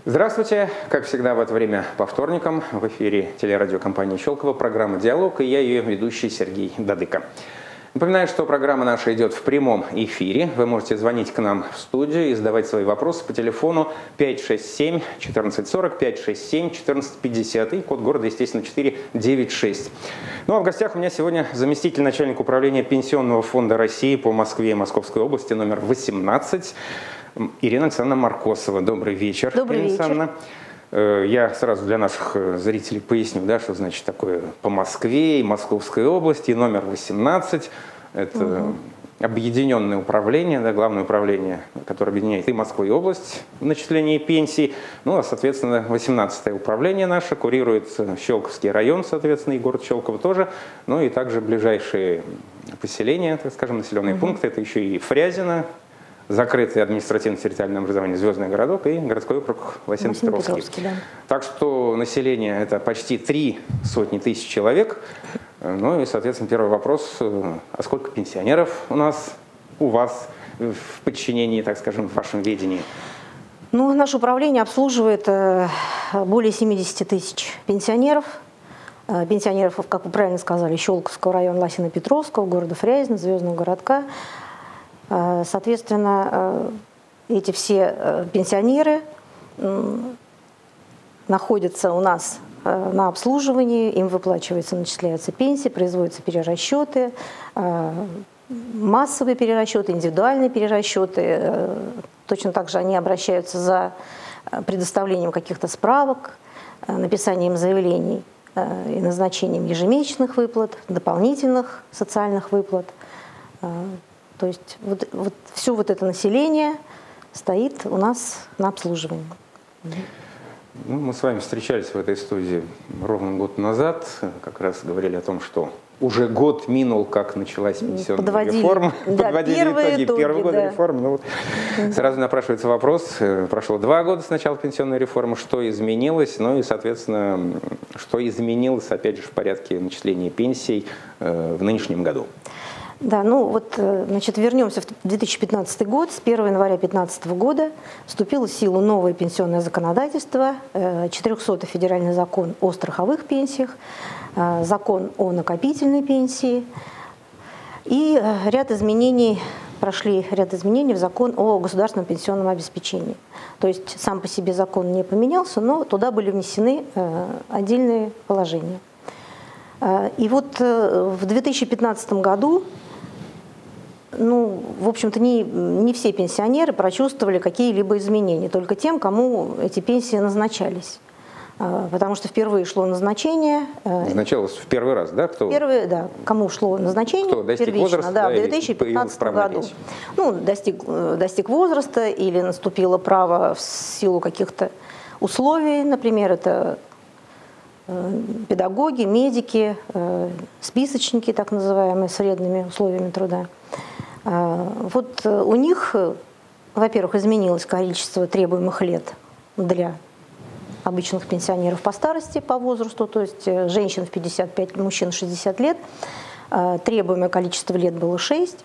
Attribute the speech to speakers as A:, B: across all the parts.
A: Здравствуйте! Как всегда в это время по вторникам в эфире телерадиокомпании «Щелково» программа «Диалог» и я ее ведущий Сергей Дадыко. Напоминаю, что программа наша идет в прямом эфире. Вы можете звонить к нам в студию и задавать свои вопросы по телефону 567-1440, 567-1450 и код города, естественно, 496. Ну а в гостях у меня сегодня заместитель начальника управления Пенсионного фонда России по Москве и Московской области номер 18 Ирина Александровна Маркосова. Добрый вечер,
B: Добрый
A: Ирина
B: вечер.
A: Александровна. Я сразу для наших зрителей поясню, да, что значит такое по Москве и Московской области, и номер 18. Это объединенное управление, да, главное управление, которое объединяет и Москву, и область в начислении пенсий. Ну, а, соответственно, 18-е управление наше курирует Щелковский район, соответственно, и город Щелково тоже. Ну, и также ближайшие поселения, так скажем, населенные пункты. Это еще и Фрязино, закрытый административно-территориальное образование «Звездный городок» и городской округ Лосино-Петровский. Да. Так что население – это почти 300 тысяч человек. Ну и, соответственно, первый вопрос – а сколько пенсионеров у нас, у вас в подчинении, так скажем, в вашем ведении?
B: Ну, наше управление обслуживает более 70 тысяч пенсионеров. Пенсионеров, как вы правильно сказали, Щелковского района, Лосино-Петровского, города Фрязино, Звездного городка. Соответственно, эти все пенсионеры находятся у нас на обслуживании, им выплачиваются, начисляются пенсии, производятся перерасчеты, массовые перерасчеты, индивидуальные перерасчеты. Точно так же они обращаются за предоставлением каких-то справок, написанием заявлений и назначением ежемесячных выплат, дополнительных социальных выплат. То есть вот все вот это население стоит у нас на обслуживании.
A: Ну, мы с вами встречались в этой студии ровно год назад, как раз говорили о том, что уже год минул, как началась пенсионная реформа.
B: Да,
A: подводили итоги первого года реформы. Ну, вот. Сразу напрашивается вопрос, прошло 2 года с начала пенсионной реформы, что изменилось, ну и, соответственно, что изменилось, опять же, в порядке начисления пенсий в нынешнем году.
B: Да, ну вот, значит, вернемся в 2015 год. С 1 января 2015 года вступило в силу новое пенсионное законодательство, 400-й федеральный закон о страховых пенсиях, закон о накопительной пенсии и прошли ряд изменений в закон о государственном пенсионном обеспечении. То есть сам по себе закон не поменялся, но туда были внесены отдельные положения. И вот в 2015 году, ну, в общем-то, не все пенсионеры прочувствовали какие-либо изменения, только тем, кому эти пенсии назначались. Потому что впервые шло назначение.
A: Назначалось в первый раз, да?
B: Первый, да, кому шло назначение?
A: Кто достиг возраста,
B: да, в 2015 году. Ну, достиг возраста или наступило право в силу каких-то условий, например, это педагоги, медики, списочники, так называемые, с вредными условиями труда. Вот у них, во-первых, изменилось количество требуемых лет для обычных пенсионеров по старости, по возрасту, то есть женщин в 55, мужчин в 60 лет. Требуемое количество лет было 6.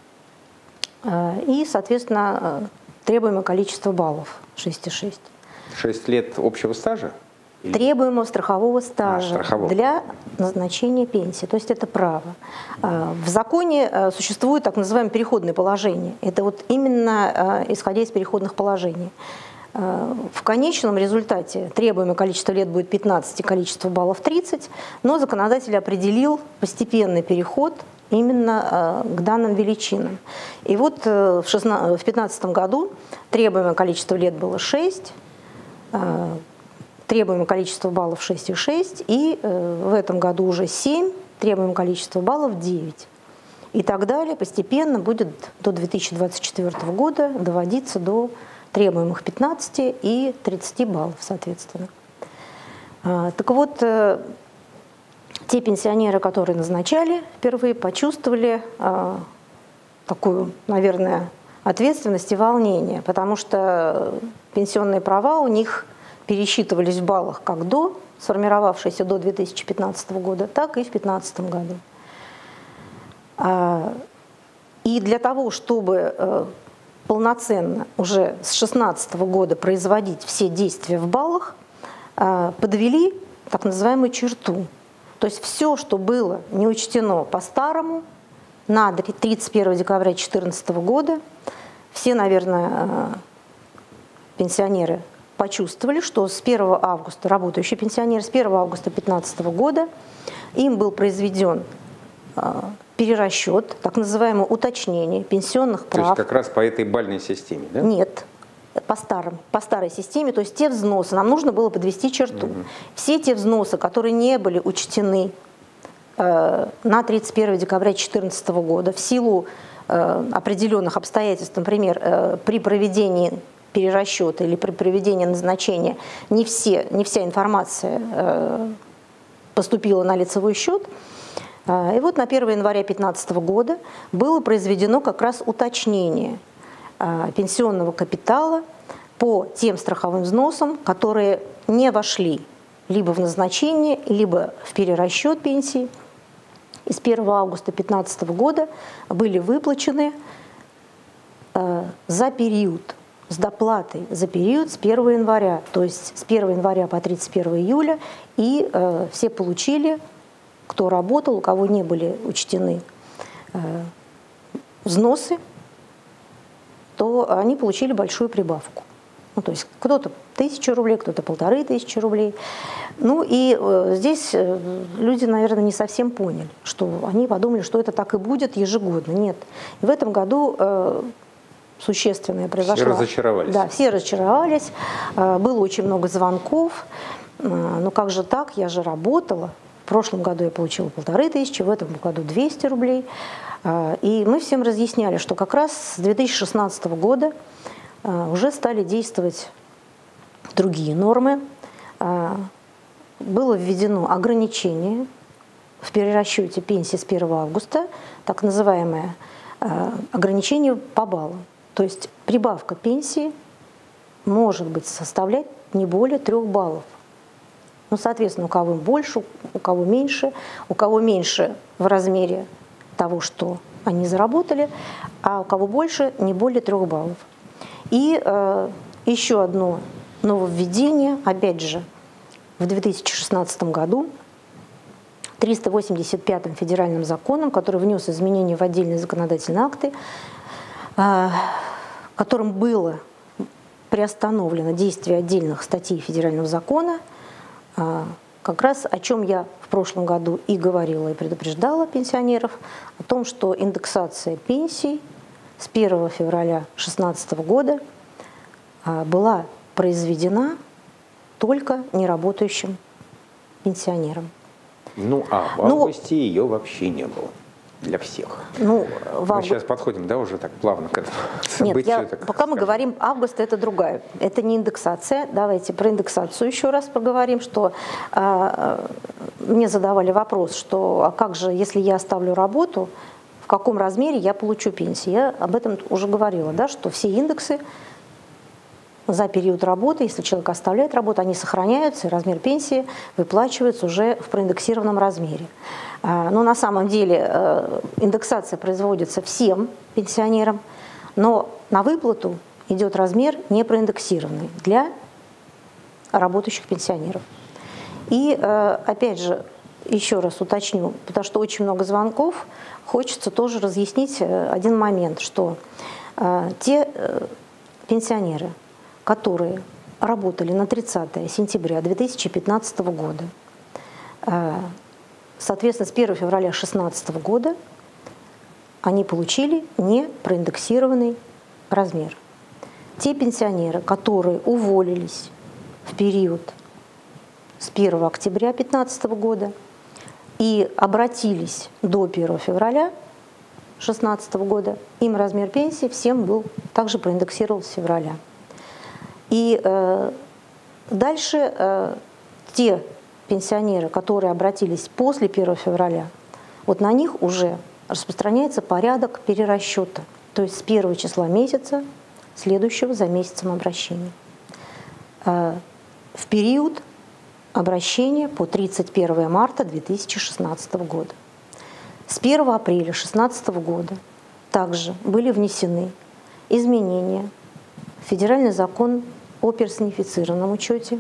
B: И, соответственно, требуемое количество баллов 6,6.
A: 6 лет общего стажа?
B: Требуемого страхового стажа для назначения пенсии. То есть это право. В законе существует так называемое переходное положение. Это вот именно исходя из переходных положений. В конечном результате требуемое количество лет будет 15, количество баллов 30, но законодатель определил постепенный переход именно к данным величинам. И вот в 2015 году требуемое количество лет было 6, требуемое количество баллов 6,6, и в этом году уже 7, требуемое количество баллов 9. И так далее постепенно будет до 2024 года доводиться до требуемых 15 и 30 баллов, соответственно. Так вот, те пенсионеры, которые назначали впервые, почувствовали такую, наверное, ответственность и волнение, потому что пенсионные права у них пересчитывались в баллах как до, сформировавшиеся до 2015 года, так и в 2015 году. И для того, чтобы полноценно уже с 2016 года производить все действия в баллах, подвели так называемую черту. То есть все, что было не учтено по-старому, на 31 декабря 2014 года, все, наверное, пенсионеры почувствовали, что с 1 августа, работающие пенсионеры, с 1 августа 2015 года им был произведен перерасчет, так называемое уточнение пенсионных прав.
A: То есть как раз по этой бальной системе, да?
B: Нет, по старой системе, то есть те взносы, нам нужно было подвести черту. Все те взносы, которые не были учтены на 31 декабря 2014 года в силу определенных обстоятельств, например, при проведении перерасчета или при проведении назначения не вся информация поступила на лицевой счет. И вот на 1 января 2015 года было произведено как раз уточнение пенсионного капитала по тем страховым взносам, которые не вошли либо в назначение, либо в перерасчет пенсии. И с 1 августа 2015 года были выплачены за период, с доплатой за период с 1 января, то есть с 1 января по 31 июля, и все получили, кто работал, у кого не были учтены взносы, то они получили большую прибавку. Ну, то есть кто-то 1000 рублей, кто-то 1500 рублей. Ну и здесь люди, наверное, не совсем поняли, что они подумали, что это так и будет ежегодно. Нет. И в этом году существенное произошло.
A: Все разочаровались.
B: Да, все разочаровались. Было очень много звонков. Ну как же так, я же работала. В прошлом году я получила 1500, в этом году 200 рублей. И мы всем разъясняли, что как раз с 2016 года уже стали действовать другие нормы. Было введено ограничение в перерасчете пенсии с 1 августа, так называемое ограничение по баллам. То есть прибавка пенсии может быть составлять не более 3 баллов. Ну, соответственно, у кого больше, у кого меньше в размере того, что они заработали, а у кого больше не более 3 баллов. И еще одно нововведение, опять же, в 2016 году 385-м федеральным законом, который внес изменения в отдельные законодательные акты, которым было приостановлено действие отдельных статей федерального закона, как раз о чем я в прошлом году и говорила, и предупреждала пенсионеров, о том, что индексация пенсий с 1 февраля 2016 года была произведена только неработающим пенсионерам.
A: Ну, а в августе ее вообще не было для всех.
B: Ну,
A: мы сейчас подходим, да, уже так плавно к этому событию.
B: Нет, пока мы говорим август, это другая. Это не индексация. Давайте про индексацию еще раз поговорим, что мне задавали вопрос, что а как же, если я оставлю работу, в каком размере я получу пенсию? Я об этом уже говорила, да, что все индексы за период работы, если человек оставляет работу, они сохраняются, и размер пенсии выплачивается уже в проиндексированном размере. Но на самом деле индексация производится всем пенсионерам, но на выплату идет размер не проиндексированный для работающих пенсионеров. И опять же, еще раз уточню, потому что очень много звонков, хочется тоже разъяснить один момент, что те пенсионеры, которые работали на 30 сентября 2015 года, соответственно, с 1 февраля 2016 года они получили не проиндексированный размер. Те пенсионеры, которые уволились в период с 1 октября 2015 года и обратились до 1 февраля 2016 года, им размер пенсии всем был также проиндексирован с февраля. И дальше те пенсионеры, которые обратились после 1 февраля, вот на них уже распространяется порядок перерасчета, то есть с 1 числа месяца, следующего за месяцем обращения. В период обращения по 31 марта 2016 года. С 1 апреля 2016 года также были внесены изменения в федеральный закон о персонифицированном учете.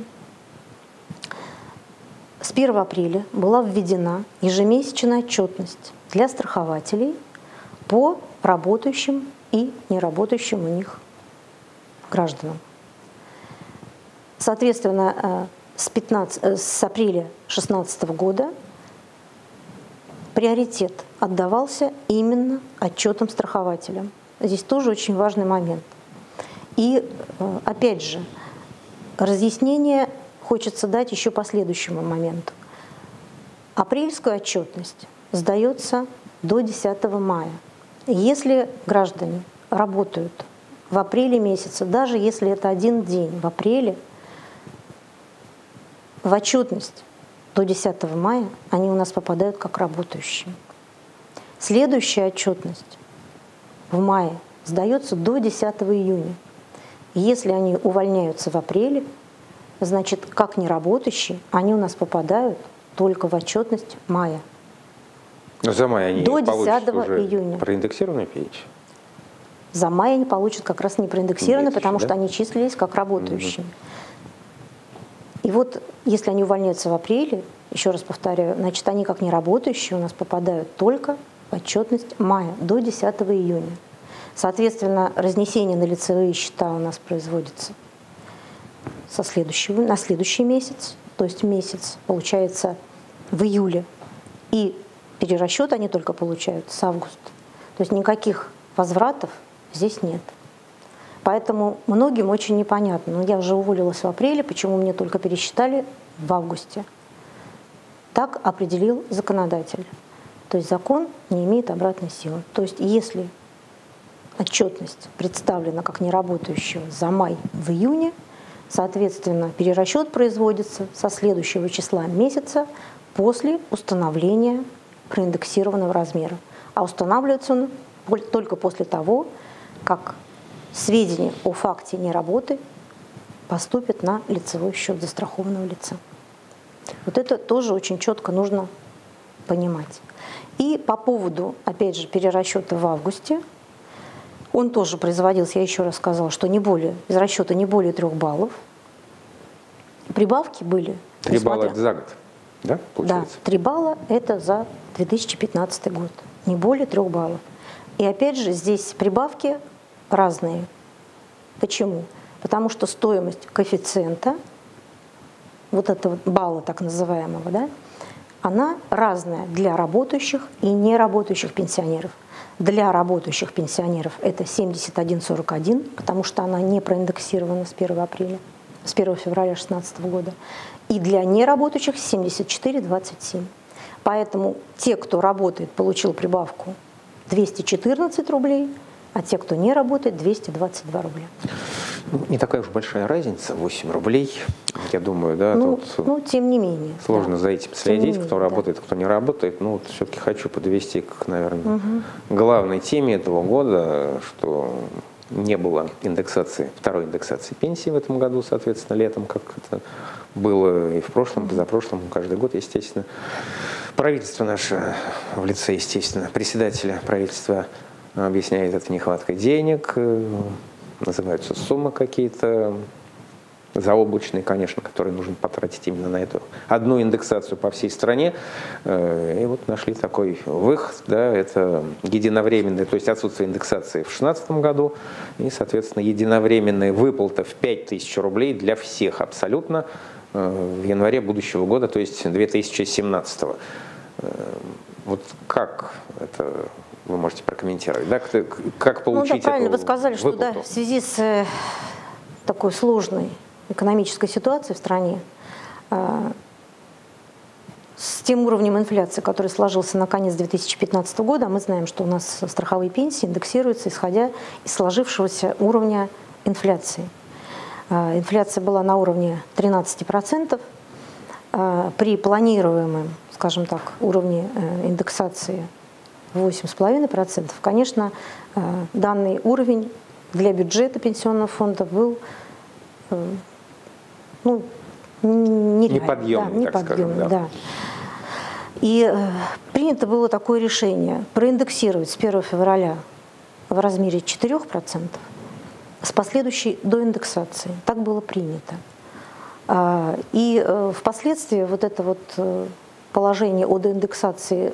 B: С 1 апреля была введена ежемесячная отчетность для страхователей по работающим и неработающим у них гражданам. Соответственно, с апреля 2016 года приоритет отдавался именно отчетам страхователям. Здесь тоже очень важный момент. И опять же, разъяснение хочется дать еще по следующему моменту. Апрельскую отчетность сдается до 10 мая. Если граждане работают в апреле месяце, даже если это один день в апреле, в отчетность до 10 мая они у нас попадают как работающие. Следующая отчетность в мае сдается до 10 июня. Если они увольняются в апреле, значит, как неработающие, они у нас попадают только в отчетность мая.
A: Но за май они
B: до 10
A: уже
B: июня.
A: Проиндексированную пенсию?
B: За май они получат как раз не проиндексированную, потому что они числились как работающие. И вот если они увольняются в апреле, еще раз повторяю, значит, они как неработающие у нас попадают только в отчетность мая, до 10 июня. Соответственно, разнесение на лицевые счета у нас производится на следующий месяц, то есть месяц получается в июле, и перерасчет они только получают с августа. То есть никаких возвратов здесь нет. Поэтому многим очень непонятно. Ну, я уже уволилась в апреле, почему мне только пересчитали в августе? Так определил законодатель. То есть закон не имеет обратной силы. То есть если отчетность представлена как неработающего за май в июне, соответственно, перерасчет производится со следующего числа месяца после установления проиндексированного размера. А устанавливается он только после того, как сведения о факте неработы поступят на лицевой счет застрахованного лица. Вот это тоже очень четко нужно понимать. И по поводу, опять же, перерасчета в августе, он тоже производился, я еще раз сказала, что из расчета не более 3 баллов. Прибавки были.
A: 3 балла это за год, да, получается?
B: Да, 3 балла это за 2015 год, не более 3 баллов. И опять же, здесь прибавки разные. Почему? Потому что стоимость коэффициента, вот этого балла так называемого, да, она разная для работающих и неработающих пенсионеров. Для работающих пенсионеров это 71,41, потому что она не проиндексирована с 1 февраля 2016 года. И для неработающих 74,27. Поэтому те, кто работает, получил прибавку 214 рублей, а те, кто не работает, 222 рубля.
A: Не такая уж большая разница, 8 рублей, я думаю, да.
B: Тут тем не менее.
A: Сложно за этим следить, кто работает, кто не работает. Но вот все-таки хочу подвести к, наверное, главной теме этого года, что не было второй индексации пенсии в этом году, соответственно, летом, как это было и в прошлом, позапрошлом, каждый год, естественно. Правительство наше в лице, естественно, председателя правительства объясняет это нехваткой денег, называются суммы какие-то заоблачные, конечно, которые нужно потратить именно на эту одну индексацию по всей стране. И вот нашли такой выход, да, это единовременное, то есть отсутствие индексации в 2016 году и, соответственно, единовременная выплата в 5000 рублей для всех абсолютно в январе будущего года, то есть 2017. Вот как это вы можете прокомментировать, да? Как получить эту
B: правильно вы сказали,
A: выплату?
B: что да, в связи с такой сложной экономической ситуацией в стране, с тем уровнем инфляции, который сложился на конец 2015 года, мы знаем, что у нас страховые пенсии индексируются, исходя из сложившегося уровня инфляции. Инфляция была на уровне 13%. При планируемом, скажем так, уровне индексации 8,5%, конечно, данный уровень для бюджета пенсионного фонда был
A: неподъемный, так скажем. Да.
B: И принято было такое решение проиндексировать с 1 февраля в размере 4%, с последующей доиндексацией. Так было принято. И впоследствии вот это вот положение о доиндексации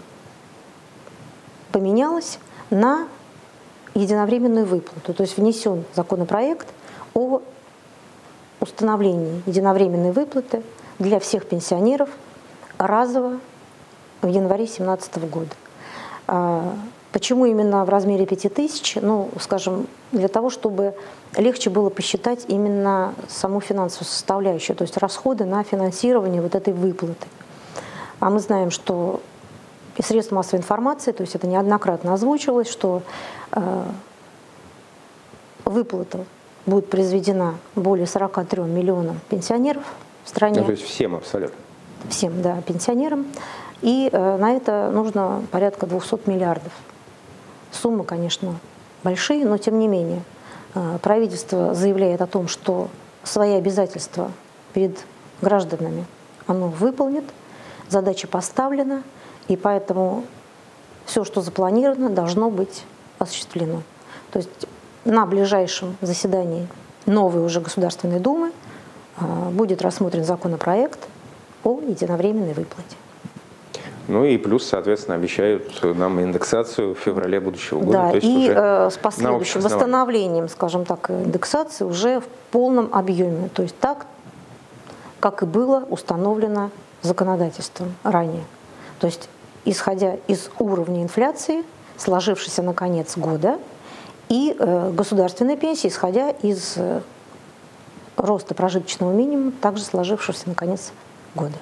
B: поменялось на единовременную выплату. То есть внесен законопроект о установлении единовременной выплаты для всех пенсионеров разово в январе 2017 года. Почему именно в размере 5000? Ну, скажем, для того, чтобы легче было посчитать именно саму финансовую составляющую, то есть расходы на финансирование вот этой выплаты. А мы знаем, что и средств массовой информации, то есть это неоднократно озвучивалось, что выплата будет произведена более 43 миллионам пенсионеров в стране.
A: Ну, то есть всем абсолютно.
B: Всем, да, пенсионерам. И на это нужно порядка 200 миллиардов. Суммы, конечно, большие, но тем не менее правительство заявляет о том, что свои обязательства перед гражданами оно выполнит, задача поставлена, и поэтому все, что запланировано, должно быть осуществлено. То есть на ближайшем заседании новой уже Государственной Думы будет рассмотрен законопроект о единовременной выплате.
A: Ну и плюс, соответственно, обещают нам индексацию в феврале будущего года.
B: Да,
A: то есть
B: и
A: уже
B: с последующим восстановлением, скажем так, индексации уже в полном объеме. То есть так, как и было установлено законодательством ранее. То есть исходя из уровня инфляции, сложившейся на конец года, и государственной пенсии, исходя из роста прожиточного минимума, также сложившегося на конец года.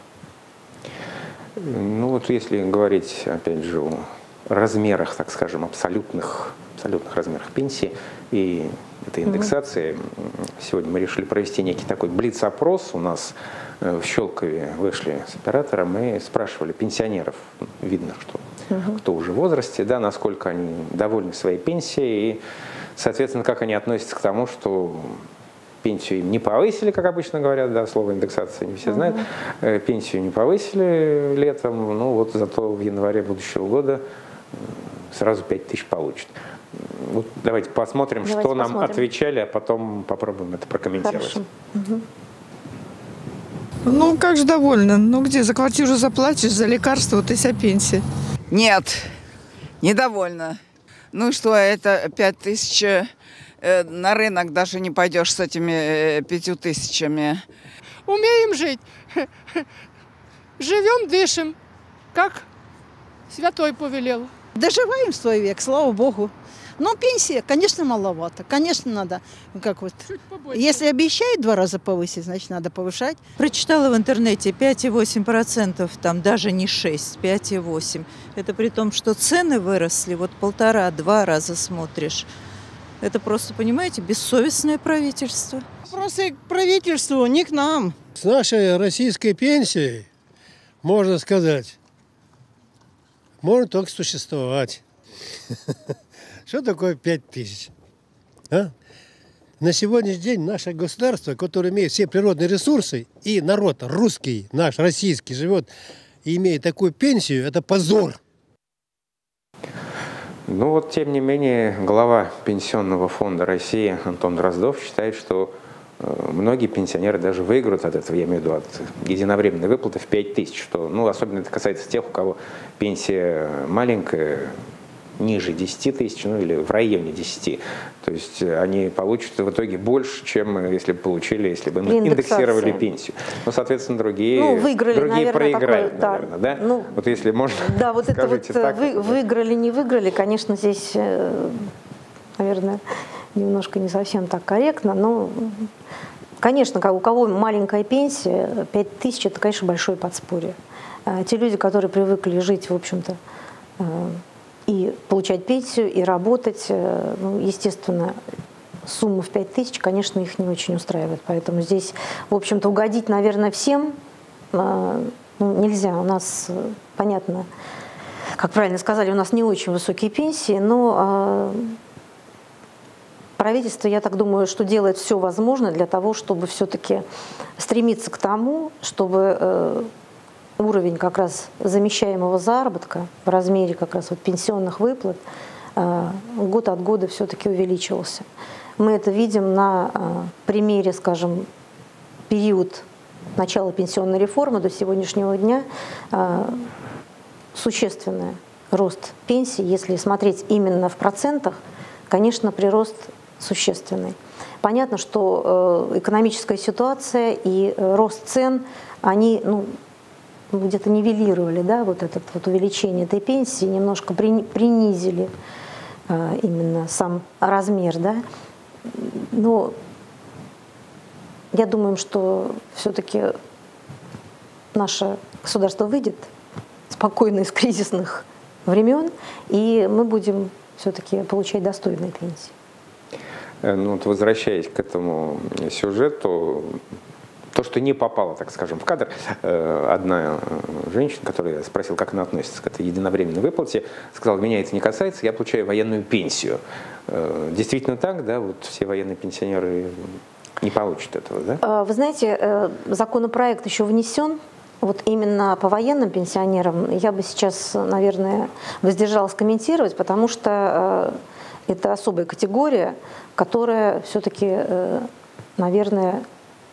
A: Ну вот если говорить, опять же, о размерах, так скажем, абсолютных размерах пенсии и этой индексации, сегодня мы решили провести некий такой блиц-опрос. У нас в Щелкове вышли с оператором и спрашивали пенсионеров, видно, что кто уже в возрасте, да, насколько они довольны своей пенсией и, соответственно, как они относятся к тому, что пенсию им не повысили, как обычно говорят, да, слово индексация не все знают. Пенсию не повысили летом, ну вот зато в январе будущего года сразу 5000 получат. Вот давайте посмотрим, что нам отвечали, а потом попробуем это прокомментировать.
C: Ну, как же довольна. Ну, где? За квартиру заплатишь, за лекарства, вот и вся пенсия.
D: Нет, недовольна. Ну что, это 5000... На рынок даже не пойдешь с этими 5000.
E: Умеем жить. Живем, дышим, как святой повелел.
F: Доживаем свой век, слава богу. Но пенсия, конечно, маловато. Конечно, надо, как вот, если обещают 2 раза повысить, значит, надо повышать.
G: Прочитала в интернете 5,8%, там даже не 6, 5,8. Это при том, что цены выросли, вот 1,5-2 раза смотришь. Это просто, понимаете, бессовестное правительство.
F: Просто к правительству, не к нам.
H: С нашей российской пенсией, можно сказать, можно только существовать. Что такое 5000? А? На сегодняшний день наше государство, которое имеет все природные ресурсы, и народ русский, наш российский, живет и имеет такую пенсию, это позор.
A: Ну вот, тем не менее, глава Пенсионного фонда России Антон Дроздов считает, что многие пенсионеры даже выиграют от этого, я имею в виду от единовременной выплаты в 5000, что, ну, особенно это касается тех, у кого пенсия маленькая, ниже 10 тысяч, ну или в районе 10. То есть они получат в итоге больше, чем если бы получили, если бы индексировали пенсию. Ну, соответственно, другие проиграют, наверное, да? Ну, вот если можно,
B: да, вот это вот так, выиграли, не выиграли, конечно, здесь, наверное, немножко не совсем так корректно, но, конечно, у кого маленькая пенсия, 5000 – это, конечно, большое подспорье. Те люди, которые привыкли жить, в общем-то, и получать пенсию, и работать, ну, естественно, сумма в 5000, конечно, их не очень устраивает. Поэтому здесь, в общем-то, угодить, наверное, всем нельзя. У нас, понятно, как правильно сказали, у нас не очень высокие пенсии, но правительство, я так думаю, что делает все возможное для того, чтобы все-таки стремиться к тому, чтобы уровень как раз замещаемого заработка в размере как раз вот пенсионных выплат год от года все-таки увеличивался. Мы это видим на примере, скажем, период начала пенсионной реформы до сегодняшнего дня. Существенный рост пенсий, если смотреть именно в процентах, конечно, прирост существенный. Понятно, что экономическая ситуация и рост цен, они где-то нивелировали, да, вот это вот увеличение этой пенсии, немножко принизили именно сам размер, да. Но я думаю, что все-таки наше государство выйдет спокойно из кризисных времен, и мы будем все-таки получать достойные пенсии.
A: Ну, вот возвращаясь к этому сюжету, то, что не попало, так скажем, в кадр, одна женщина, которую я спросил, как она относится к этой единовременной выплате, сказала, меня это не касается, я получаю военную пенсию. Действительно так, да? Вот все военные пенсионеры не получат этого, да?
B: Вы знаете, законопроект еще внесен. Вот именно по военным пенсионерам я бы сейчас, наверное, воздержалась комментировать, потому что это особая категория, которая все-таки, наверное,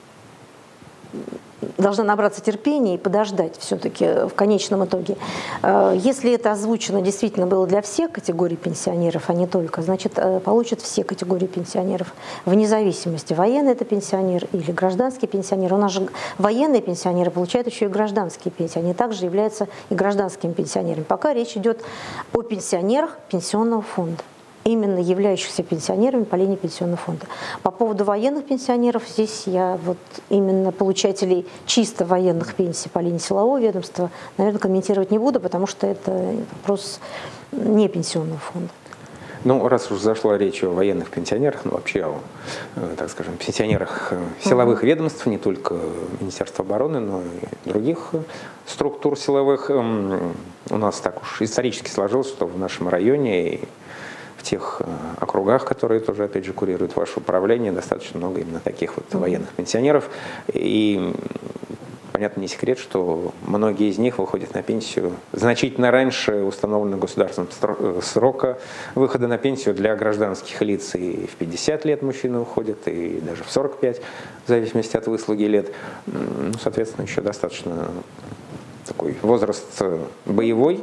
B: должна набраться терпения и подождать все-таки в конечном итоге. Если это озвучено действительно было для всех категорий пенсионеров, а не только, значит, получат все категории пенсионеров, вне зависимости, военный это пенсионер или гражданский пенсионер. У нас же военные пенсионеры получают еще и гражданские пенсии, они также являются и гражданскими пенсионерами. Пока речь идет о пенсионерах пенсионного фонда, именно являющихся пенсионерами по линии пенсионного фонда. По поводу военных пенсионеров, здесь я вот именно получателей чисто военных пенсий по линии силового ведомства, наверное, комментировать не буду, потому что это вопрос не пенсионного фонда.
A: Ну, раз уж зашла речь о военных пенсионерах, ну, вообще о, так скажем, пенсионерах силовых ведомств, не только Министерства обороны, но и других структур силовых, у нас так уж исторически сложилось, что в нашем районе в тех округах, которые тоже, опять же, курируют ваше управление, достаточно много именно таких вот военных пенсионеров. И, понятно, не секрет, что многие из них выходят на пенсию значительно раньше установленного государством срока выхода на пенсию для гражданских лиц. И в 50 лет мужчины уходят, и даже в 45, в зависимости от выслуги лет. Ну, соответственно, еще достаточно такой возраст боевой.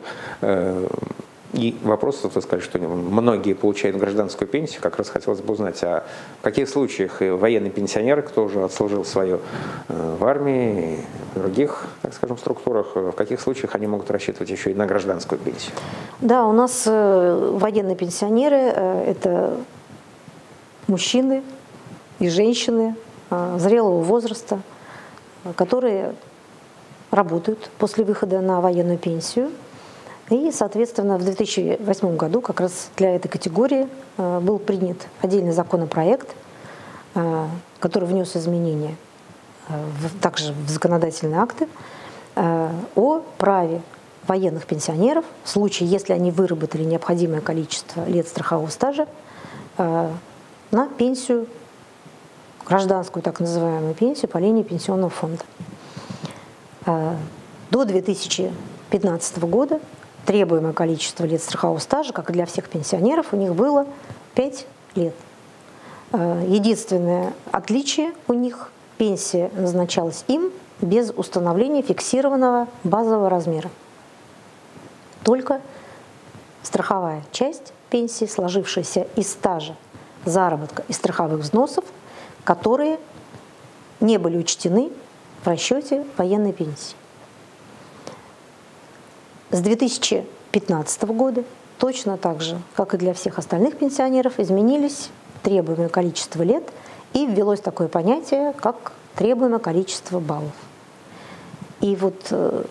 A: И вопрос, вы сказали, что многие получают гражданскую пенсию, как раз хотелось бы узнать, а в каких случаях военный пенсионер, кто уже отслужил свое в армии и в других, так скажем, структурах, в каких случаях они могут рассчитывать еще и на гражданскую пенсию?
B: Да, у нас военные пенсионеры – это мужчины и женщины зрелого возраста, которые работают после выхода на военную пенсию. И, соответственно, в 2008 году как раз для этой категории был принят отдельный законопроект, который внес изменения также в законодательные акты о праве военных пенсионеров в случае, если они выработали необходимое количество лет страхового стажа, на пенсию, гражданскую так называемую пенсию по линии пенсионного фонда. До 2015 года требуемое количество лет страхового стажа, как и для всех пенсионеров, у них было 5 лет. Единственное отличие у них – пенсия назначалась им без установления фиксированного базового размера. Только страховая часть пенсии, сложившаяся из стажа, заработка и страховых взносов, которые не были учтены в расчете военной пенсии. С 2015 года точно так же, как и для всех остальных пенсионеров, изменились требуемое количество лет и ввелось такое понятие, как требуемое количество баллов. И вот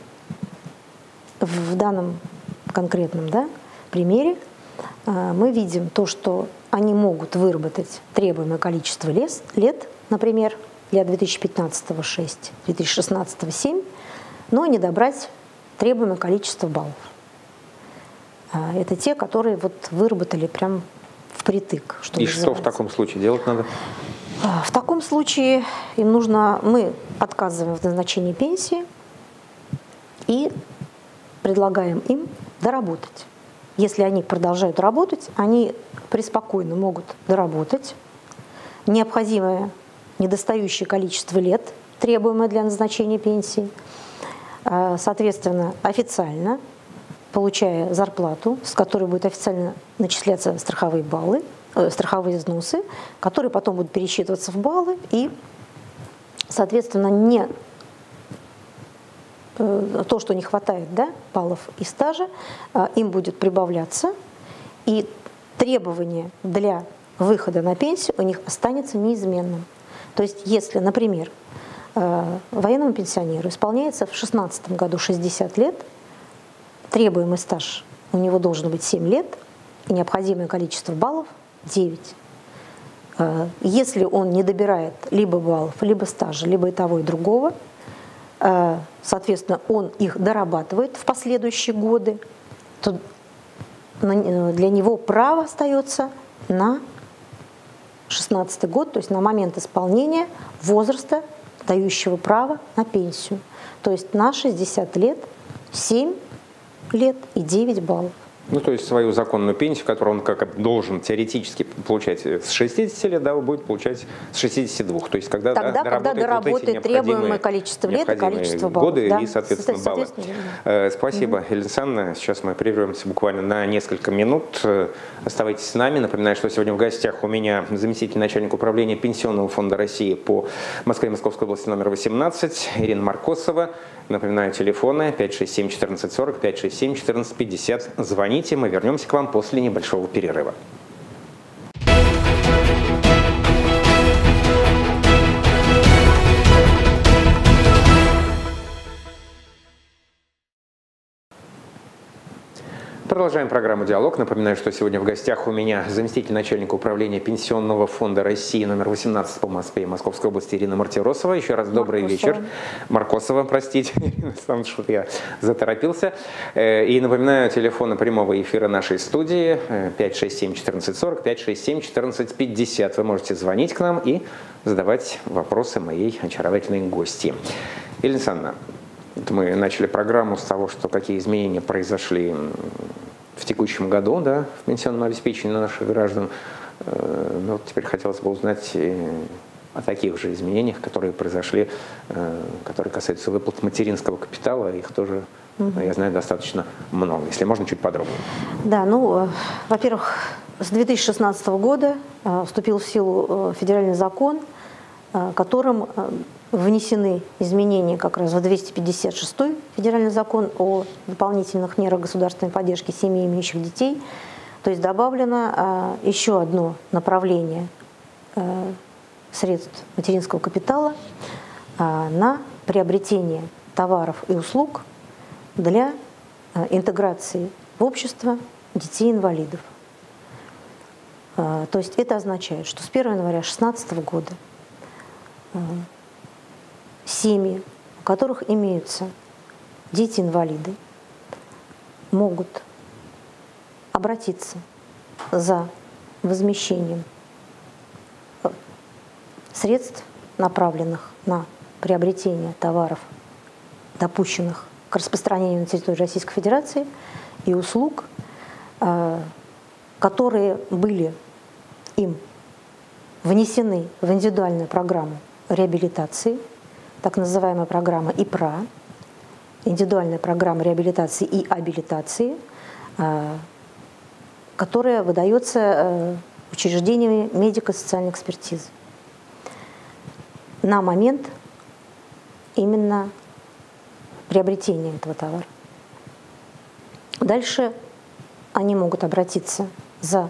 B: в данном конкретном примере мы видим то, что они могут выработать требуемое количество лет, например, для 2015-го 6, 2016-го 7, но не добрать требуемое количество баллов. Это те, которые вот выработали прям впритык. Что называется.
A: Что в таком случае делать надо?
B: В таком случае им нужно, мы отказываем в назначении пенсии и предлагаем им доработать. Если они продолжают работать, они преспокойно могут доработать необходимое недостающее количество лет, требуемое для назначения пенсии. Соответственно, официально, получая зарплату, с которой будут официально начисляться страховые баллы, страховые взносы, которые потом будут пересчитываться в баллы и, соответственно, не то, что не хватает, да, баллов и стажа, им будет прибавляться, и требование для выхода на пенсию у них останется неизменным. То есть, если, например, военному пенсионеру исполняется в 2016 году 60 лет, требуемый стаж у него должен быть 7 лет, и необходимое количество баллов 9. Если он не добирает либо баллов, либо стажа, либо и того, и другого, соответственно, он их дорабатывает в последующие годы, то для него право остается на 16 год, то есть на момент исполнения возраста, дающего право на пенсию. То есть на 60 лет 7 лет и 9 баллов.
A: Ну, то есть свою законную пенсию, которую он как должен теоретически получать с 60 лет, да, он будет получать с 62. То есть когда,
B: тогда, когда доработает требуемое количество лет и количество баллов.
A: Годы,
B: да,
A: и, соответственно, баллы. Спасибо, Елена Александровна. Сейчас мы прервемся буквально на несколько минут. Оставайтесь с нами. Напоминаю, что сегодня в гостях у меня заместитель начальника управления Пенсионного фонда России по Москве и Московской области номер 18 Ирина Маркосова. Напоминаю, телефоны 567-1440, 567-1450. Звоните, мы вернемся к вам после небольшого перерыва. Продолжаем программу «Диалог». Напоминаю, что сегодня в гостях у меня заместитель начальника управления Пенсионного фонда России номер 18 по Москве и Московской области Ирина Мартиросова. Еще раз добрый вечер. Маркосова, простите, что я заторопился. И напоминаю, телефоны прямого эфира нашей студии 567-1440, 567-1450. Вы можете звонить к нам и задавать вопросы моей очаровательной гости. Елена Александровна, мы начали программу с того, что какие изменения произошли в текущем году, да, в пенсионном обеспечении наших граждан. Но вот теперь хотелось бы узнать о таких же изменениях, которые произошли, которые касаются выплат материнского капитала. Их тоже, я знаю, достаточно много. Если можно, чуть подробнее.
B: Да, ну, во-первых, с 2016 года вступил в силу федеральный закон, которым внесены изменения как раз в 256-й федеральный закон о дополнительных мерах государственной поддержки семей, имеющих детей. То есть добавлено еще одно направление средств материнского капитала на приобретение товаров и услуг для интеграции в общество детей-инвалидов. То есть это означает, что с 1 января 2016 года семьи, у которых имеются дети-инвалиды, могут обратиться за возмещением средств, направленных на приобретение товаров, допущенных к распространению на территории Российской Федерации, и услуг, которые были им внесены в индивидуальную программу реабилитации, так называемая программа ИПРА, индивидуальная программа реабилитации и абилитации, которая выдается учреждениями медико-социальной экспертизы на момент именно приобретения этого товара. Дальше они могут обратиться со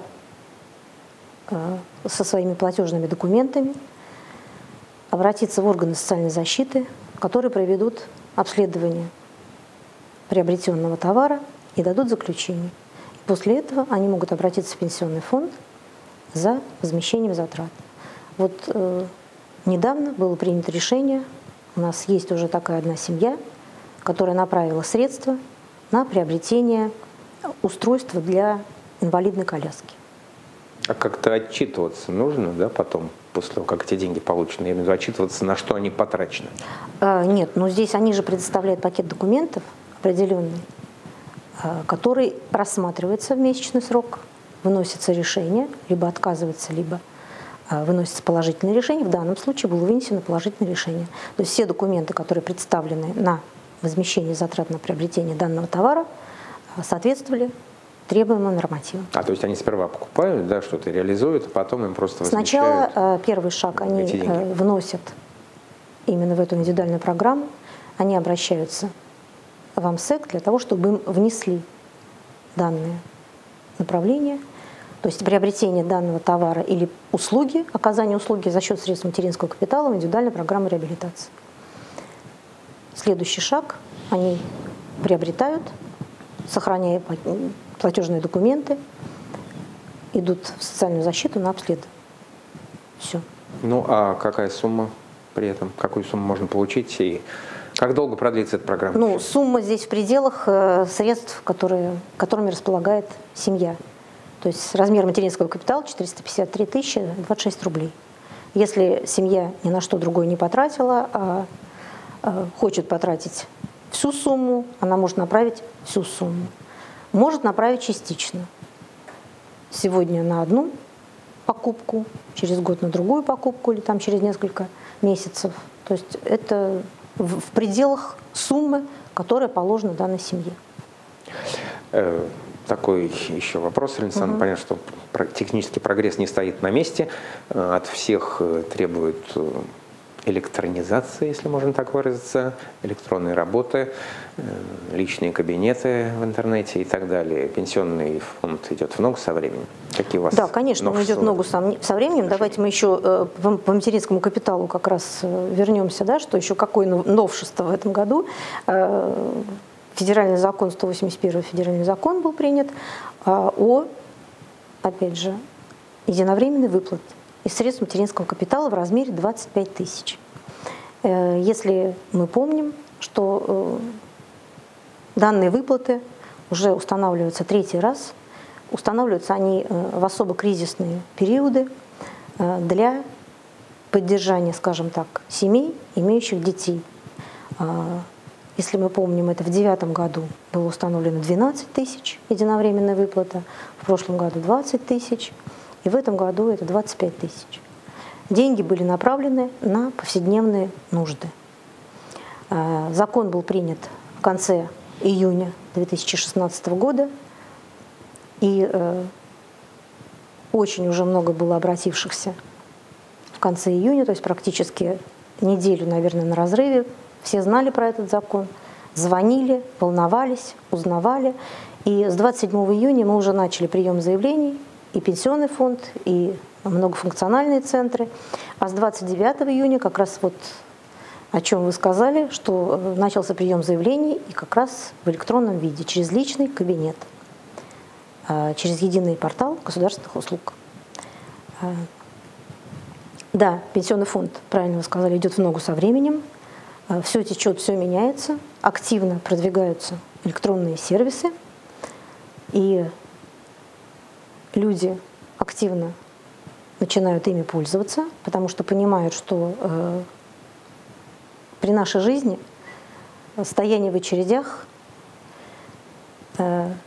B: своими платежными документами, обратиться в органы социальной защиты, которые проведут обследование приобретенного товара и дадут заключение. После этого они могут обратиться в пенсионный фонд за возмещением затрат. Вот недавно было принято решение, у нас есть уже такая одна семья, которая направила средства на приобретение устройства для инвалидной коляски.
A: А как-то отчитываться нужно, да, потом, после того, как эти деньги получены? Я имею в виду, отчитываться, на что они потрачены?
B: Нет, но здесь они же предоставляют пакет документов определенный, который рассматривается в месячный срок, выносится решение, либо отказывается, либо выносится положительное решение, в данном случае было вынесено положительное решение. То есть все документы, которые представлены на возмещение затрат на приобретение данного товара, соответствовали требуемым нормативам.
A: То есть они сперва покупают, да, что-то реализуют, а потом им просто возмещают?
B: Сначала первый шаг они вносят именно в эту индивидуальную программу, они обращаются в АМСЭК для того, чтобы им внесли данные направления, то есть приобретение данного товара или услуги, оказание услуги за счет средств материнского капитала в индивидуальной программе реабилитации. Следующий шаг – они приобретают, сохраняя платежные документы, идут в социальную защиту на обследование. Все.
A: Ну а какая сумма при этом? Какую сумму можно получить и как долго продлится эта программа?
B: Ну, сумма здесь в пределах средств, которыми располагает семья. То есть размер материнского капитала 453 тысячи 26 рублей. Если семья ни на что другое не потратила, а хочет потратить всю сумму, она может направить всю сумму. Может направить частично. Сегодня на одну покупку, через год на другую покупку или там через несколько месяцев. То есть это в пределах суммы, которая положена данной семье.
A: Такой еще вопрос, Александр. Понятно, что технический прогресс не стоит на месте. От всех требуют электронизации, если можно так выразиться, электронные работы, личные кабинеты в интернете и так далее. Пенсионный фонд идет в ногу со временем. Какие у вас?
B: Да, конечно, он идет в ногу со временем. Давайте мы еще по материнскому капиталу как раз вернемся, да, что еще какое новшество в этом году. Федеральный закон, 181 федеральный закон был принят о, опять же, единовременной выплате из средств материнского капитала в размере 25 тысяч. Если мы помним, что данные выплаты уже устанавливаются третий раз, устанавливаются они в особо кризисные периоды для поддержания, скажем так, семей, имеющих детей. Если мы помним, это в 2009 году было установлено 12 тысяч единовременная выплата, в прошлом году 20 тысяч, и в этом году это 25 тысяч. Деньги были направлены на повседневные нужды. Закон был принят в конце июня 2016 года, и очень уже много было обратившихся в конце июня, то есть практически неделю, наверное, на разрыве. Все знали про этот закон, звонили, волновались, узнавали. И с 27 июня мы уже начали прием заявлений, и пенсионный фонд, и многофункциональные центры. А с 29 июня как раз вот о чем вы сказали, что начался прием заявлений и как раз в электронном виде, через личный кабинет, через единый портал государственных услуг. Да, пенсионный фонд, правильно вы сказали, идет в ногу со временем. Все течет, все меняется, активно продвигаются электронные сервисы, и люди активно начинают ими пользоваться, потому что понимают, что при нашей жизни стояние в очередях и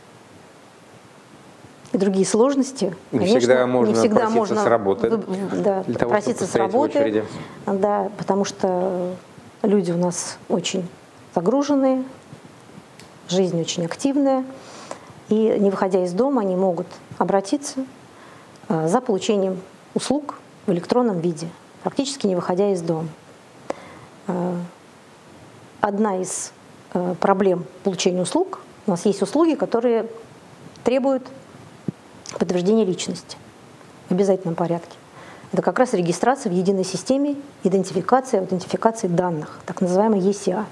B: другие сложности,
A: конечно, не всегда можно проситься с работы,
B: да, проситься с работы, да, потому что люди у нас очень загруженные, жизнь очень активная, и не выходя из дома, они могут обратиться за получением услуг в электронном виде, практически не выходя из дома. Одна из проблем получения услуг, у нас есть услуги, которые требуют подтверждения личности в обязательном порядке. Это как раз регистрация в единой системе идентификации, аутентификации данных, так называемый ЕСИА.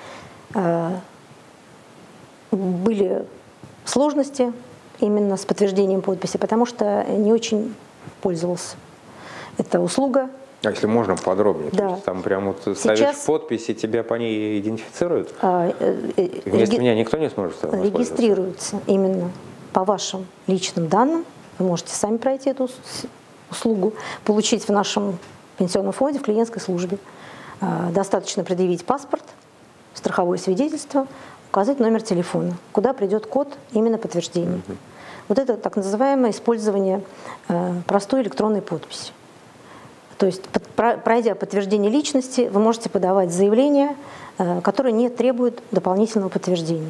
B: Были сложности именно с подтверждением подписи, потому что не очень пользовался. Это услуга.
A: А если можно подробнее?
B: Да.
A: То есть там прям вот ставишь подпись, и тебя по ней идентифицируют? Вместо меня никто не сможет воспользоваться?
B: Регистрируется именно по вашим личным данным. Вы можете сами пройти эту услугу, получить в нашем пенсионном фонде, в клиентской службе. Достаточно предъявить паспорт, страховое свидетельство, указать номер телефона, куда придет код именно подтверждения. Вот это так называемое использование простой электронной подписи. То есть, пройдя подтверждение личности, вы можете подавать заявление, которое не требует дополнительного подтверждения.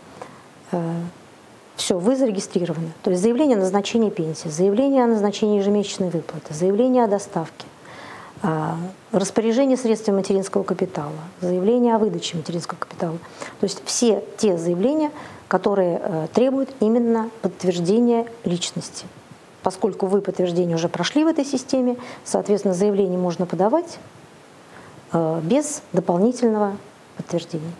B: Все, вы зарегистрированы. То есть заявление о назначении пенсии, заявление о назначении ежемесячной выплаты, заявление о доставке, распоряжение средствами материнского капитала, заявление о выдаче материнского капитала. То есть все те заявления, которые требуют именно подтверждения личности. Поскольку вы подтверждение уже прошли в этой системе, соответственно, заявление можно подавать без дополнительного подтверждения.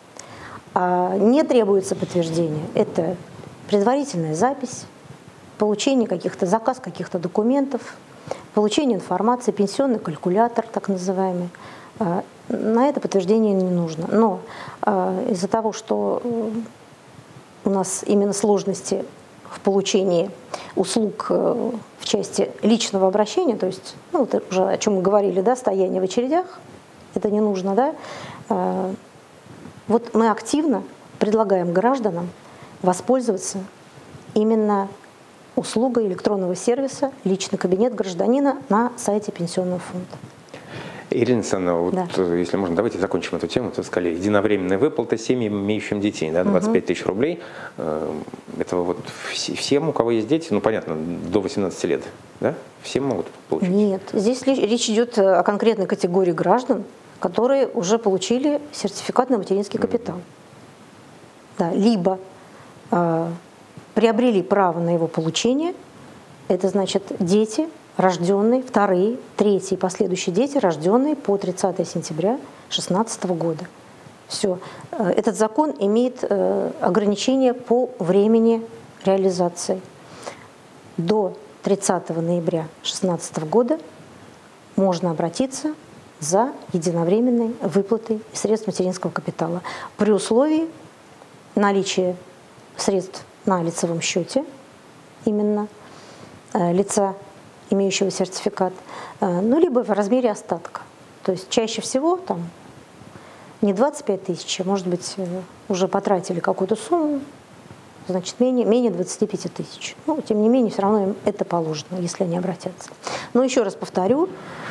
B: Не требуется подтверждение. Это предварительная запись, получение каких-то, заказ каких-то документов, получение информации, пенсионный калькулятор, так называемый. На это подтверждение не нужно. Но из-за того, что у нас именно сложности в получении услуг в части личного обращения, то есть, ну, вот уже о чем мы говорили, да, стояние в очередях, это не нужно, да. Вот мы активно предлагаем гражданам воспользоваться именно услугой электронного сервиса «Личный кабинет гражданина» на сайте Пенсионного фонда.
A: Ирина Александровна, вот,
B: да.
A: Если можно, давайте закончим эту тему. Вы сказали, единовременная выплата семьям, имеющим детей, да, 25 тысяч рублей. Это вот всем, у кого есть дети, ну понятно, до 18 лет, да? Все могут получить?
B: Нет, здесь речь идет о конкретной категории граждан, которые уже получили сертификат на материнский капитал. Да, либо приобрели право на его получение, это значит дети, рожденные, вторые, третьи и последующие дети, рожденные по 30 сентября 2016 года. Все. Этот закон имеет ограничения по времени реализации. До 30 ноября 2016 года можно обратиться за единовременной выплатой средств материнского капитала при условии наличия средств на лицевом счете, именно лица, имеющего сертификат, ну, либо в размере остатка. То есть чаще всего там не 25 тысяч, а может быть уже потратили какую-то сумму, значит менее 25 тысяч. Ну, тем не менее, все равно им это положено, если они обратятся. Но еще раз повторю,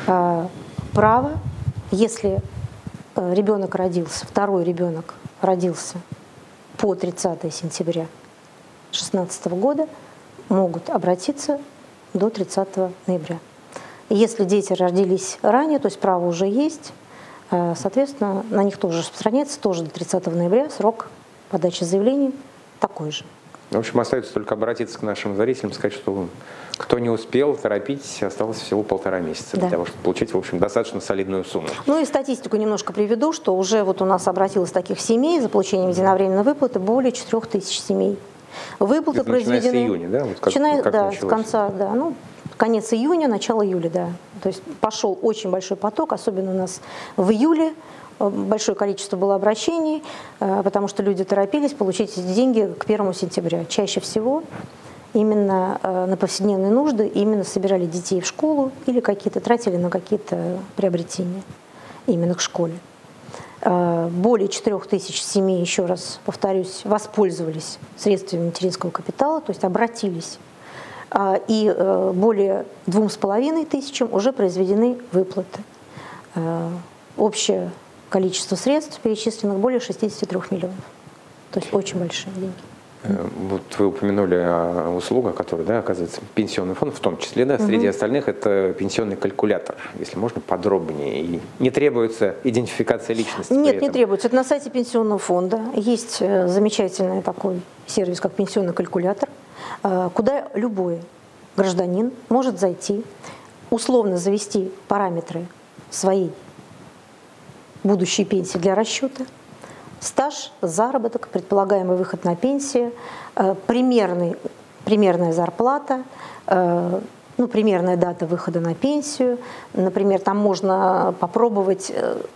B: право, если ребенок родился, второй ребенок родился по 30 сентября 2016 года, могут обратиться до 30 ноября. Если дети родились ранее, то есть право уже есть, соответственно, на них тоже распространяется, тоже до 30 ноября срок подачи заявлений такой же.
A: В общем, остается только обратиться к нашим зрителям, сказать, что кто не успел, торопитесь, осталось всего 1,5 месяца для того, чтобы получить, в общем, достаточно солидную сумму.
B: Ну и статистику немножко приведу, что уже вот у нас обратилось таких семей за получением единовременной выплаты более 4 тысяч семей. Выплаты произведены...
A: Начиная с июня, да? Вот
B: да, с конца, да, ну, конец июня, начало июля, да. То есть пошел очень большой поток, особенно у нас в июле. Большое количество было обращений, потому что люди торопились получить эти деньги к 1 сентября. Чаще всего именно на повседневные нужды именно собирали детей в школу или какие-то тратили на какие-то приобретения именно к школе. Более 4 тысяч семей, еще раз повторюсь, воспользовались средствами материнского капитала, то есть обратились. И более 2,5 тысячам уже произведены выплаты. Общее количество средств перечисленных более 63 миллионов. То есть очень большие деньги.
A: Вот вы упомянули о услугах, которые, да, оказывается, пенсионный фонд, в том числе, да, среди остальных это пенсионный калькулятор, если можно подробнее. И не требуется идентификация личности?
B: Нет, не требуется. Это на сайте Пенсионного фонда есть замечательный такой сервис, как пенсионный калькулятор, куда любой гражданин может зайти, условно завести параметры своей будущей пенсии для расчета, стаж, заработок, предполагаемый выход на пенсию, примерная зарплата, ну, примерная дата выхода на пенсию. Например, там можно попробовать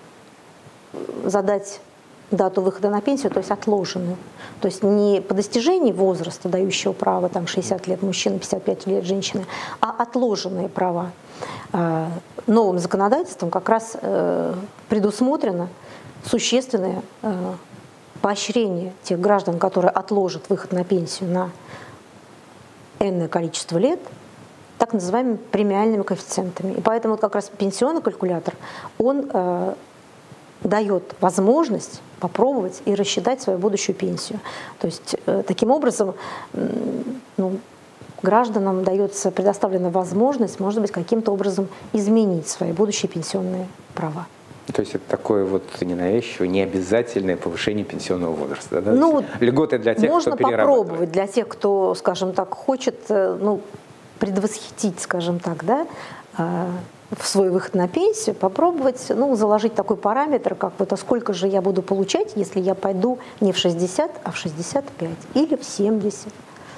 B: задать дату выхода на пенсию, то есть отложенную. То есть не по достижении возраста, дающего право, там 60 лет мужчины, 55 лет женщины, а отложенные права. Новым законодательством как раз предусмотрено существенное поощрение тех граждан, которые отложат выход на пенсию на энное количество лет, так называемыми премиальными коэффициентами. И поэтому вот как раз пенсионный калькулятор, он дает возможность попробовать и рассчитать свою будущую пенсию. То есть таким образом гражданам дается предоставлена возможность, может быть, каким-то образом изменить свои будущие пенсионные права.
A: То есть это такое вот ненавязчивое, необязательное повышение пенсионного возраста. Да?
B: Ну,
A: льготы для тех,
B: можно
A: кто перерабатывает.
B: попробовать для тех, кто, скажем так, хочет предвосхитить, скажем так, да, в свой выход на пенсию, попробовать заложить такой параметр, как вот, а сколько же я буду получать, если я пойду не в 60, а в 65 или в 70.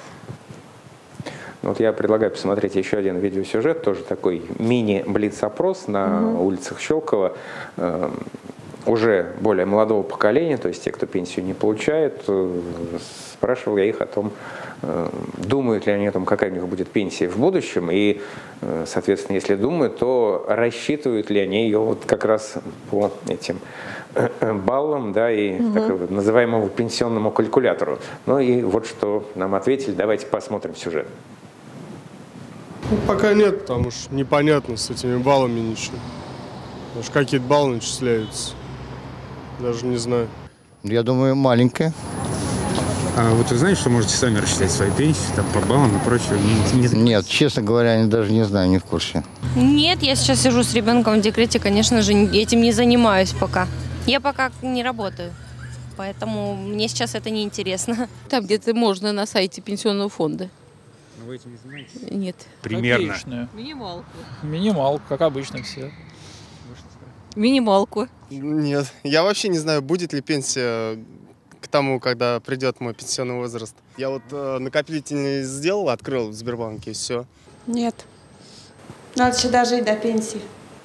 A: Вот я предлагаю посмотреть еще один видеосюжет, тоже такой мини-блиц-опрос на улицах Щелково. Уже более молодого поколения, то есть те, кто пенсию не получает, спрашивал я их о том, думают ли они о том, какая у них будет пенсия в будущем, и, соответственно, если думают, то рассчитывают ли они ее вот как раз по этим баллам, да, и так называемому пенсионному калькулятору. Ну и вот что нам ответили, давайте посмотрим сюжет.
I: Ну, пока нет, потому что непонятно с этими баллами ничего. Потому что какие-то баллы начисляются. Даже не знаю.
J: Я думаю, маленькая.
K: А вот вы знаете, что можете сами рассчитать свою пенсию, там, по баллам и прочее?
J: Нет, честно говоря, я даже не знаю, не в курсе.
L: Нет, я сейчас сижу с ребенком в декрете, конечно же, этим не занимаюсь пока. Я пока не работаю, поэтому мне сейчас это не интересно.
M: Там где-то можно на сайте пенсионного фонда.
K: Но вы этим не занимаетесь?
M: Нет.
K: Примерно?
N: Копеечную.
M: Минималку.
N: Минималку, как обычно все.
M: Минималку.
I: Нет, я вообще не знаю, будет ли пенсия к тому, когда придет мой пенсионный возраст. Я вот накопительный сделал, открыл в Сбербанке, и все.
O: Нет. Надо еще дожить до пенсии.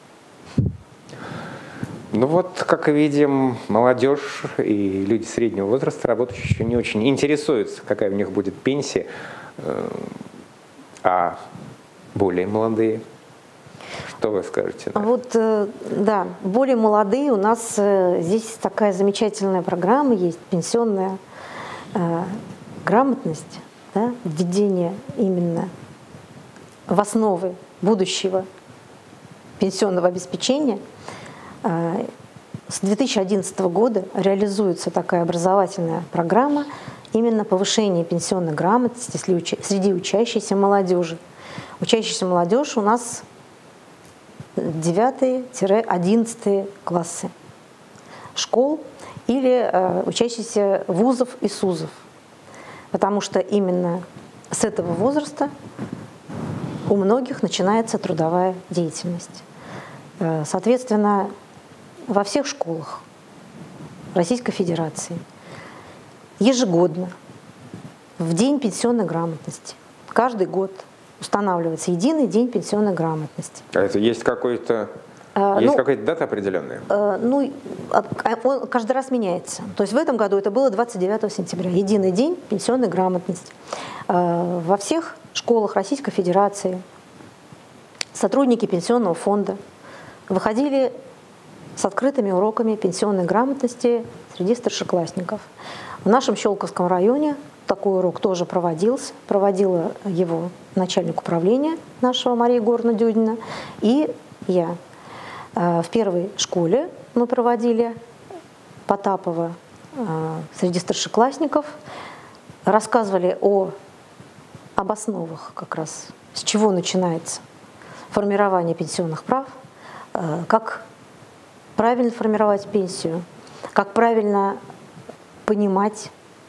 A: Ну вот, как и видим, молодежь и люди среднего возраста, работающие, еще не очень интересуются, какая у них будет пенсия, а более молодые. Что вы скажете?
B: Вот, да, более молодые, у нас здесь такая замечательная программа есть, пенсионная грамотность, да, введение именно в основы будущего пенсионного обеспечения. С 2011 года реализуется такая образовательная программа именно повышение пенсионной грамотности среди учащейся молодежи. Учащаяся молодежь у нас 9-11 классы школ или учащиеся вузов и СУЗов. Потому что именно с этого возраста у многих начинается трудовая деятельность. Соответственно, во всех школах Российской Федерации ежегодно в День пенсионной грамотности каждый год устанавливается единый день пенсионной грамотности.
A: А это есть какая-то дата определенная?
B: Он каждый раз меняется. То есть в этом году это было 29 сентября, единый день пенсионной грамотности. Во всех школах Российской Федерации сотрудники пенсионного фонда выходили с открытыми уроками пенсионной грамотности среди старшеклассников. В нашем Щелковском районе такой урок тоже проводился. Проводила его начальник управления нашего Мария Егоровна Дюдина и я. В первой школе мы проводили Потапова среди старшеклассников, рассказывали об основах как раз, с чего начинается формирование пенсионных прав, как правильно формировать пенсию, как правильно понимать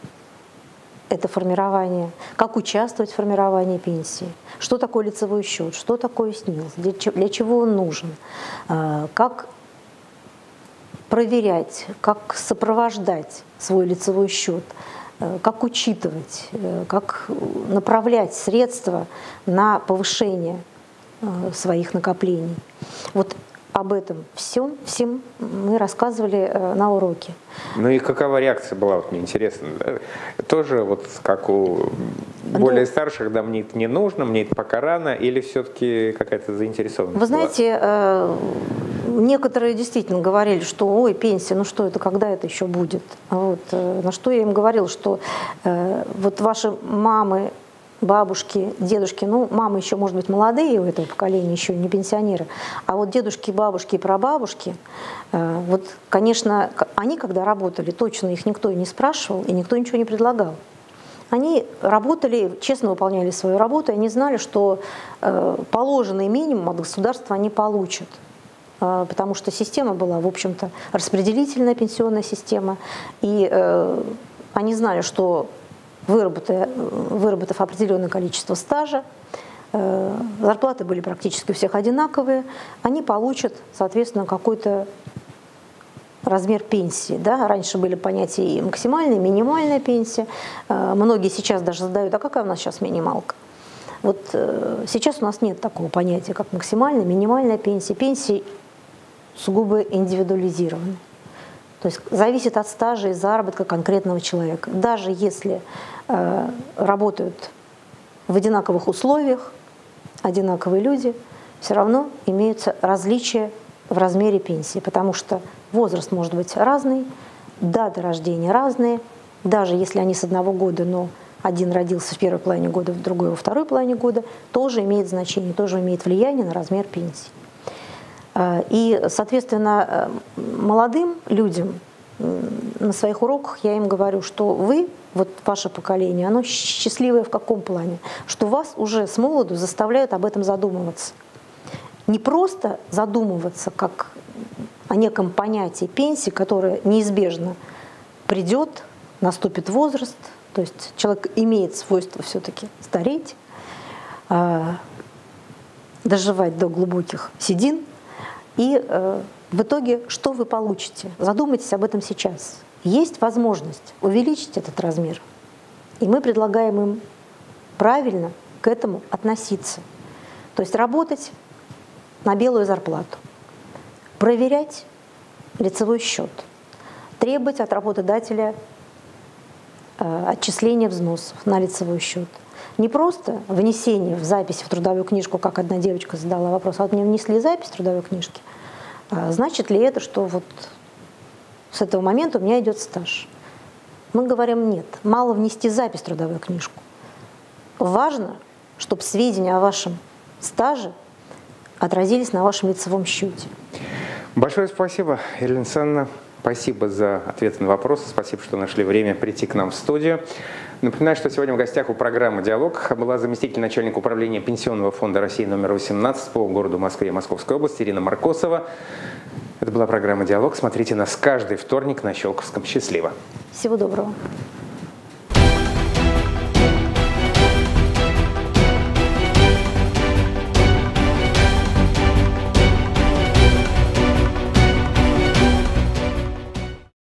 B: это формирование, как участвовать в формировании пенсии, что такое лицевой счет, что такое СНИЛС, для чего он нужен, как проверять, как сопровождать свой лицевой счет, как учитывать, как направлять средства на повышение своих накоплений. Вот об этом всем мы рассказывали на уроке.
A: Ну и какова реакция была, вот мне интересно, да? Тоже вот как у более старших, да, мне это не нужно, мне это пока рано, или все-таки какая-то заинтересованность?
B: Вы знаете, некоторые действительно говорили, что ой, пенсия, ну что это, когда это еще будет? Вот. На что я им говорила, что вот ваши мамы бабушки, дедушки, ну, мамы еще, может быть, молодые у этого поколения, еще не пенсионеры, а вот дедушки, бабушки и прабабушки, вот, конечно, они, когда работали, точно их никто и не спрашивал, и никто ничего не предлагал. Они работали, честно выполняли свою работу, и они знали, что положенный минимум от государства они получат. Потому что система была, в общем-то, распределительная пенсионная система, и они знали, что выработав определенное количество стажа, зарплаты были практически у всех одинаковые, они получат, соответственно, какой-то размер пенсии. Да? Раньше были понятия и максимальная, и минимальная пенсия. Многие сейчас даже задают, а какая у нас сейчас минималка? Вот сейчас у нас нет такого понятия, как максимальная, минимальная пенсия. Пенсии сугубо индивидуализированы. То есть зависит от стажа и заработка конкретного человека. Даже если работают в одинаковых условиях, одинаковые люди, все равно имеются различия в размере пенсии, потому что возраст может быть разный, даты рождения разные, даже если они с одного года, но один родился в первой половине года, другой во второй половине года, тоже имеет значение, тоже имеет влияние на размер пенсии. И, соответственно, молодым людям на своих уроках я им говорю, что вы, вот ваше поколение, оно счастливое в каком плане? Что вас уже с молоду заставляют об этом задумываться. Не просто задумываться как о неком понятии пенсии, которое неизбежно придет, наступит возраст, то есть человек имеет свойство все-таки стареть, доживать до глубоких седин. И в итоге что вы получите? Задумайтесь об этом сейчас. Есть возможность увеличить этот размер. И мы предлагаем им правильно к этому относиться. То есть работать на белую зарплату, проверять лицевой счет, требовать от работодателя отчисления взносов на лицевой счет. Не просто внесение в запись в трудовую книжку, как одна девочка задала вопрос, а вот мне внесли запись в трудовой книжке, значит ли это, что вот с этого момента у меня идет стаж? Мы говорим, нет, мало внести запись в трудовую книжку. Важно, чтобы сведения о вашем стаже отразились на вашем лицевом счете.
A: Большое спасибо, Ирина Александровна. Спасибо за ответы на вопросы. Спасибо, что нашли время прийти к нам в студию. Напоминаю, что сегодня в гостях у программы «Диалог» была заместитель начальника управления Пенсионного фонда России номер 18 по городу Москве и Московской области Ирина Маркосова. Это была программа «Диалог». Смотрите нас каждый вторник на Щелковском. Счастливо.
B: Всего доброго.